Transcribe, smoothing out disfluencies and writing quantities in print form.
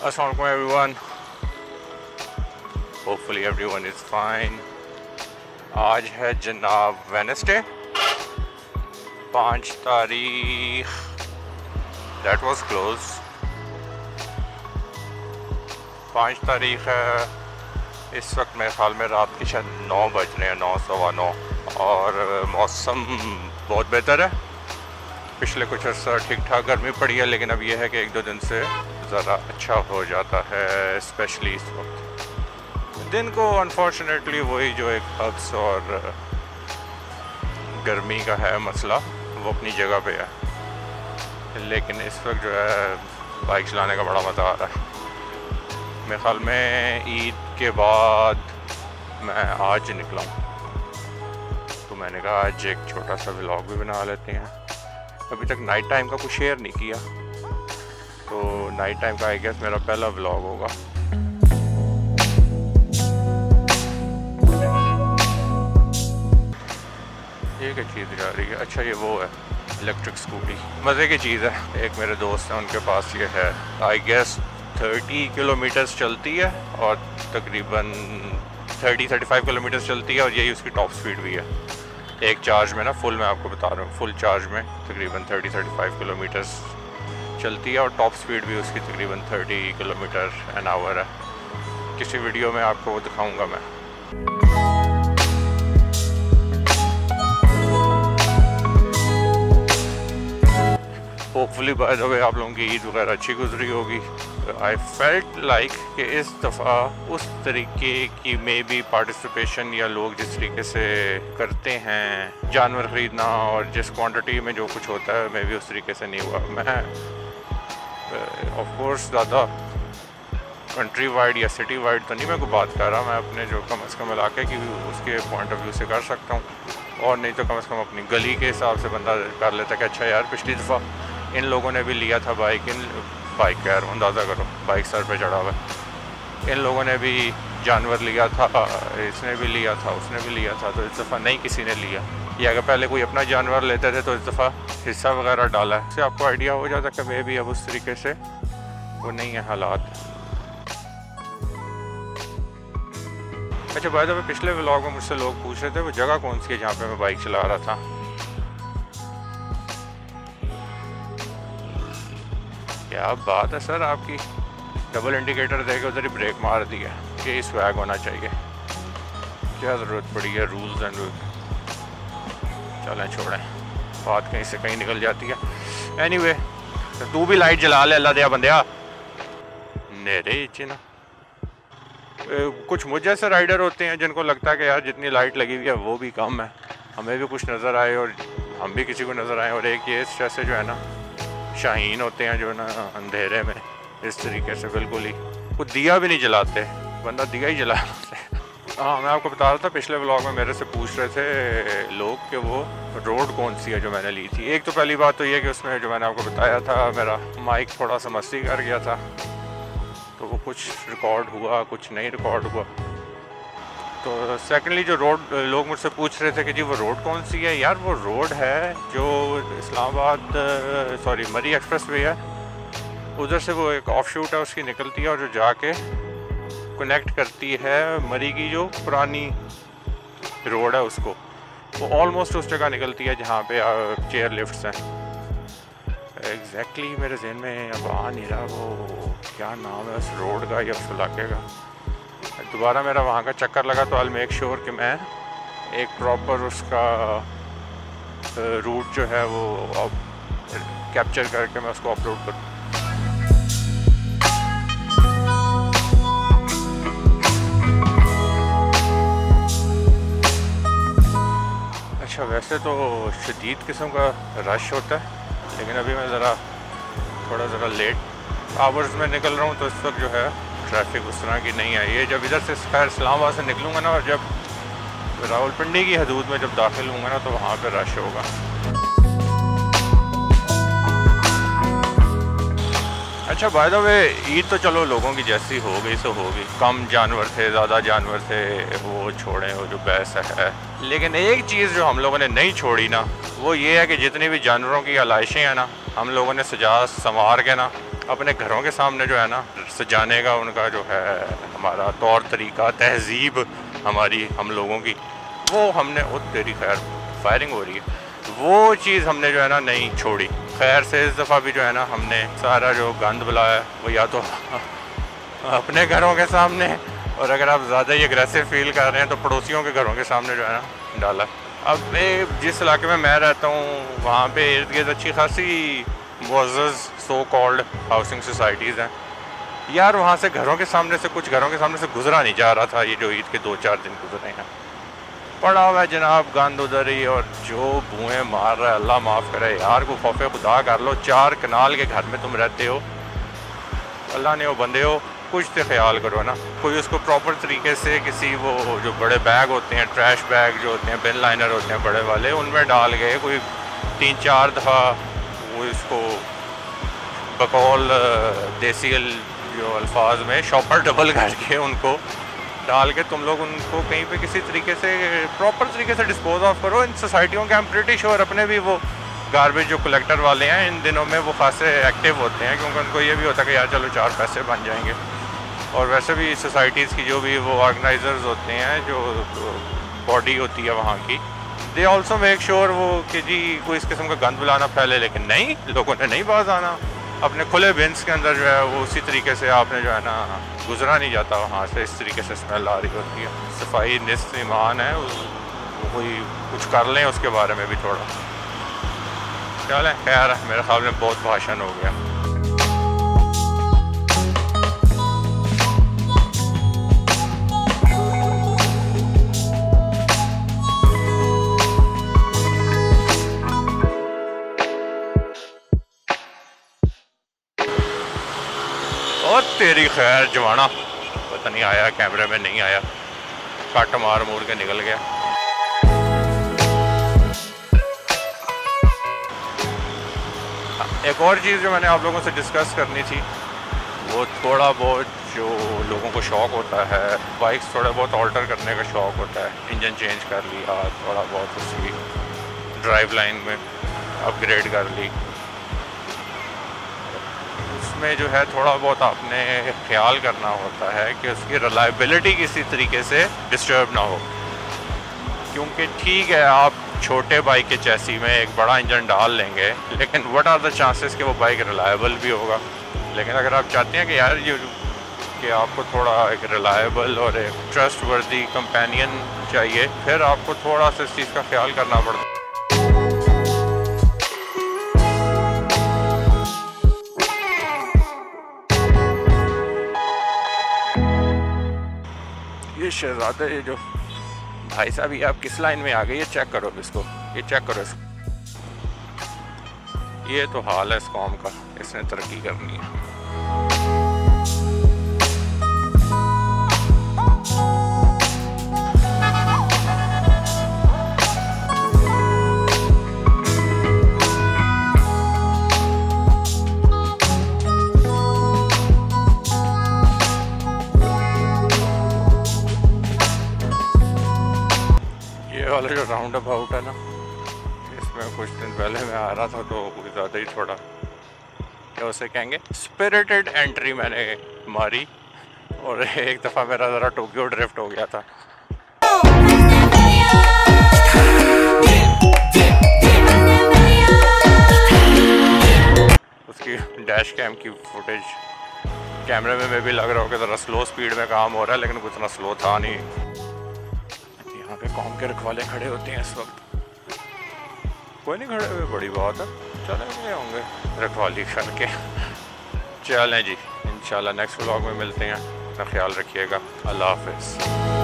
Assalamualaikum everyone. Hopefully everyone is fine. आज है जनाब वेडनेसडे 5 तारीख. That was close. 5 तारीख है. इस वक्त मेरे ख्याल में रात के शायद 9 बज रहे हैं, 9 सवा 9, और मौसम बहुत बेहतर है. पिछले कुछ अर्सा ठीक ठाक गर्मी पड़ी है, लेकिन अब यह है कि 1-2 दिन से ज़रा अच्छा हो जाता है, स्पेशली इस वक्त. दिन को अनफॉर्चुनेटली वही जो एक हब्स और गर्मी का है मसला, वो अपनी जगह पे है. लेकिन इस वक्त जो है बाइक चलाने का बड़ा मज़ा आ रहा है. मेरे ख्याल में ईद के बाद मैं आज निकला हूँ, तो मैंने कहा आज एक छोटा सा व्लॉग भी बना लेते हैं. अभी तक नाइट टाइम का कुछ शेयर नहीं किया, तो नाइट टाइम का आई गेस मेरा पहला व्लॉग होगा. ये क्या चीज़ जा रही है? अच्छा, ये वो है इलेक्ट्रिक स्कूटी. मज़े की चीज़ है. एक मेरे दोस्त हैं, उनके पास ये है. आई गेस 30 किलोमीटर्स चलती है और तकरीबन 30-35 किलोमीटर्स चलती है, और यही उसकी टॉप स्पीड भी है. एक चार्ज में ना, फुल मैं आपको बता रहा हूँ, फुल चार्ज में तकरीबन 30-35 किलोमीटर्स चलती है, और टॉप स्पीड भी उसकी तकरीबन 30 किलोमीटर एन आवर है. किसी वीडियो में आपको वो दिखाऊंगा मैं. होपफुली बाय द वे आप लोगों की ईद वगैरह अच्छी गुजरी होगी. आई फेल्ट लाइक कि इस दफ़ा उस तरीके की मे बी पार्टिसिपेशन या लोग जिस तरीके से करते हैं जानवर ख़रीदना, और जिस क्वांटिटी में जो कुछ होता है, मे बी उस तरीके से नहीं हुआ. मैं ऑफ कोर्स ज़्यादा कंट्री वाइड या सिटी वाइड तो नहीं मैं कोई बात कर रहा. मैं अपने जो कम से कम इलाके की उसके पॉइंट ऑफ व्यू से कर सकता हूँ, और नहीं तो कम से कम अपनी गली के हिसाब से बंदा कर लेता कि अच्छा यार पिछली दफ़ा इन लोगों ने भी लिया था बाइक कह रहा हूँ, अंदाज़ा करो बाइक सर पे चढ़ा हुआ है. इन लोगों ने भी जानवर लिया था, इसने भी लिया था, उसने भी लिया था, तो इस दफ़ा नहीं किसी ने लिया. या अगर पहले कोई अपना जानवर लेते थे तो इस दफ़ा हिस्सा वगैरह डाला है. इससे आपको आइडिया हो जाता कि मे भी अब उस तरीके से वो नहीं है हालात. अच्छा, बाय द वे पिछले व्लॉग में मुझसे लोग पूछ रहे थे वो जगह कौन सी है जहाँ पे मैं बाइक चला रहा था. क्या बात है सर आपकी. डबल इंडिकेटर देके उधर ही ब्रेक मार दिया. ये स्वैग होना चाहिए. क्या ज़रूरत पड़ी है रूल्स एंड. चलें छोड़ें, बात कहीं से कहीं निकल जाती है. एनीवे, तू भी लाइट जला ले अल्लाह दिया बंदिया. नेरे चिना कुछ मुझ जैसे राइडर होते हैं जिनको लगता है कि यार जितनी लाइट लगी हुई है वो भी कम है, हमें भी कुछ नज़र आए और हम भी किसी को नज़र आए. और एक ये जैसे जो है ना शाहीन होते हैं जो ना अंधेरे में इस तरीके से बिल्कुल ही वो दिया भी नहीं जलाते, बंदा दिया ही जला. हाँ, मैं आपको बता रहा था पिछले व्लॉग में मेरे से पूछ रहे थे लोग कि वो रोड कौन सी है जो मैंने ली थी. एक तो पहली बात तो ये कि उसमें जो मैंने आपको बताया था मेरा माइक थोड़ा सा मस्ती कर गया था, तो वो कुछ रिकॉर्ड हुआ, कुछ नहीं रिकॉर्ड हुआ. तो सेकेंडली जो रोड लोग मुझसे पूछ रहे थे कि जी वो रोड कौन सी है. यार वो रोड है जो मरी एक्सप्रेस वे है, उधर से वो एक ऑफ शूट है उसकी निकलती है, और जो जाके कनेक्ट करती है मरी की जो पुरानी रोड है उसको, वो ऑलमोस्ट उस जगह निकलती है जहाँ पे चेयर लिफ्ट्स हैं. एग्जैक्टली मेरे जहन में अब आ नहीं रहा वो क्या नाम है उस रोड का या उस इलाके का. दोबारा मेरा वहाँ का चक्कर लगा तो आई मेक श्योर कि मैं एक प्रॉपर उसका रूट जो है वो अब कैप्चर करके मैं उसको अपलोड करूँ. अच्छा, वैसे तो शदीद किस्म का रश होता है, लेकिन अभी मैं ज़रा लेट आवर्स में निकल रहा हूँ, तो इस वक्त जो है ट्रैफिक उस तरह की नहीं आई है. जब इधर से खैर इस्लामाबाद से निकलूँगा ना, और जब रावलपिंडी की हदूद में जब दाखिल होऊंगा ना, तो वहाँ पे रश होगा. अच्छा, बाय द वे ईद तो चलो लोगों की जैसी हो गई सो होगी. कम जानवर थे, ज़्यादा जानवर थे, वो छोड़ें वो जो बहस है. लेकिन एक चीज़ जो हम लोगों ने नहीं छोड़ी ना, वो ये है कि जितनी भी जानवरों की आलाइशें हैं ना, हम लोगों ने सजा संवार के ना अपने घरों के सामने जो है ना सजाने का उनका जो है हमारा तौर तरीका, तहजीब हमारी हम लोगों की, वो हमने तेरी खैर फायरिंग हो रही है, वो चीज़ हमने जो है ना नहीं छोड़ी। खैर से इस दफ़ा भी जो है ना हमने सारा जो गंद बुलाया वो या तो अपने घरों के सामने, और अगर आप ज़्यादा ही एग्रेसिव फील कर रहे हैं तो पड़ोसियों के घरों के सामने जो है ना डाला। अब जिस इलाके में मैं रहता हूँ वहाँ पे इर्द गिर्द अच्छी खासी मुअज़्ज़ज़ सो कॉल्ड हाउसिंग सोसाइटीज़ हैं यार, वहाँ से घरों के सामने से कुछ घरों के सामने से गुजरा नहीं जा रहा था। ये जो ईद के 2-4 दिन गुजरे हैं पड़ा हुआ है जनाब गंद उधर ही, और जो बुएँ मार रहा है अल्लाह माफ़ करे यार, को खौफे खुदा कर लो। 4 कनाल के घर में तुम रहते हो, अल्लाह ने वो बंदे हो, कुछ तो ख्याल करो ना। कोई उसको प्रॉपर तरीके से किसी वो जो बड़े बैग होते हैं, ट्रैश बैग जो होते हैं, बिन लाइनर होते हैं बड़े वाले, उनमें डाल गए कोई 3-4 दफ़ा वो इसको बकौल देसी जो अल्फाज में शॉपर डबल करके उनको डाल के तुम लोग उनको कहीं पे किसी तरीके से प्रॉपर तरीके से डिस्पोज ऑफ करो इन सोसाइटियों के। आई एम प्रीटी श्योर अपने भी वो गार्बेज जो कलेक्टर वाले हैं इन दिनों में वो खासे एक्टिव होते हैं, क्योंकि उनको ये भी होता है कि यार चलो 4 पैसे बन जाएंगे। और वैसे भी सोसाइटीज़ की जो भी वो ऑर्गेनाइजर्स होते हैं, जो बॉडी होती है वहाँ की, दे ऑल्सो मेक श्योर वो कि जी कोई इस किस्म का गंद बुलाना फैले, लेकिन नहीं, लोगों ने नहीं बाज आना। अपने खुले बिन्स के अंदर जो है वो उसी तरीके से आपने जो है ना गुजरा नहीं जाता वहाँ से, इस तरीके से स्मेल आ रही होती है। सफाई निस्फ ईमान है, कोई कुछ कर लें उसके बारे में भी थोड़ा। चलें, खैर मेरे ख्याल में बहुत भाषण हो गया। और तेरी खैर जवाना, पता नहीं आया कैमरे में नहीं आया, कट मार मूर के निकल गया। एक और चीज़ जो मैंने आप लोगों से डिस्कस करनी थी, वो थोड़ा बहुत जो लोगों को शौक़ होता है, बाइक्स थोड़ा बहुत ऑल्टर करने का शौक़ होता है, इंजन चेंज कर लिया, थोड़ा बहुत उसकी ड्राइव लाइन में अपग्रेड कर ली, उसमें जो है थोड़ा बहुत आपने ख्याल करना होता है कि उसकी रिलायबिलिटी किसी तरीके से डिस्टर्ब ना हो। क्योंकि ठीक है आप छोटे बाइक के चैसी में एक बड़ा इंजन डाल लेंगे, लेकिन व्हाट आर द चांसेस कि वो बाइक रिलायबल भी होगा। लेकिन अगर आप चाहते हैं कि यार ये कि आपको थोड़ा एक रिलायबल और एक ट्रस्टवर्दी कंपेनियन चाहिए, फिर आपको थोड़ा सा इस चीज़ का ख्याल करना पड़ता है। ये शहजादे, ये जो भाई साहब, ये आप किस लाइन में आ गए, ये चेक करो इसको, ये चेक करो इसको। ये तो हाल है इस कौम का, इसने तरक्की करनी है। वाला जो राउंड अबाउट है ना, इसमें कुछ दिन पहले मैं आ रहा था तो कुछ ज़्यादा ही थोड़ा क्या उसे कहेंगे स्पिरिटेड एंट्री मैंने मारी, और एक दफ़ा मेरा ज़रा टोक्यो ड्रिफ्ट हो गया था। उसकी डैश कैम की फुटेज कैमरे में भी लग रहा हो कि ज़रा स्लो स्पीड में काम हो रहा है, लेकिन कुछ इतना स्लो था नहीं। यहाँ पे कौम के रखवाले खड़े होते हैं इस वक्त, कोई नहीं खड़े हुए, बड़ी बात है, चलेंगे होंगे रखवाली करके। चलें जी, इंशाल्लाह नेक्स्ट व्लॉग में मिलते हैं, अपना ख्याल रखिएगा, अल्लाह हाफिज़।